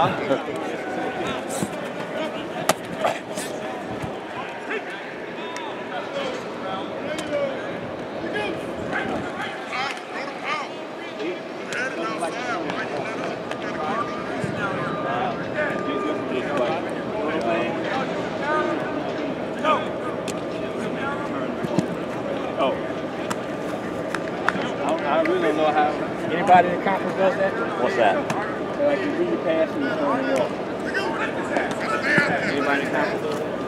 I really don't know how. Anybody in the conference does that? What's that? So like you read the pass and you turn it up. Anybody in the conference does that?